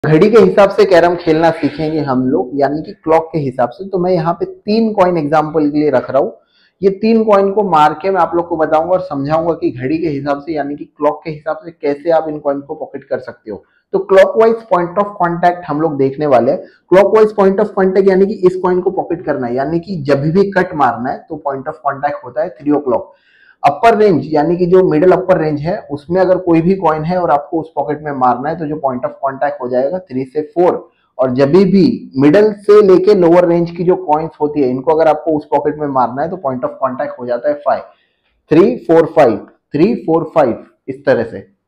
घड़ी के हिसाब से कैरम खेलना सीखेंगे हम लोग, यानी कि क्लॉक के हिसाब से। तो मैं यहाँ पे 3 कॉइन एग्जाम्पल के लिए रख रहा हूँ। ये 3 कॉइन को मार के मैं आप लोग को बताऊंगा और समझाऊंगा कि घड़ी के हिसाब से यानी कि क्लॉक के हिसाब से कैसे आप इन कॉइन को पॉकेट कर सकते हो। तो क्लॉकवाइज पॉइंट ऑफ कॉन्टैक्ट हम लोग देखने वाले हैं। क्लॉकवाइज पॉइंट ऑफ कॉन्टैक्ट यानी कि इस कॉइन को पॉकेट करना है, यानी कि जब भी कट मारना है तो पॉइंट ऑफ कॉन्टैक्ट होता है 3 o'clock। अपर रेंज यानी कि जो मिडिल अपर रेंज है उसमें अगर कोई भी कॉइन है और आपको उस पॉकेट में मारना है तो जो पॉइंट ऑफ कांटेक्ट हो जाएगा 3 से 4। और जब भी मिडिल से लेके लोअर रेंज की जो कॉइन्स होती है इनको अगर आपको उस पॉकेट में मारना है तो पॉइंट ऑफ कांटेक्ट हो जाता है 5। 3 4 5 3 4 5 इस तरह से।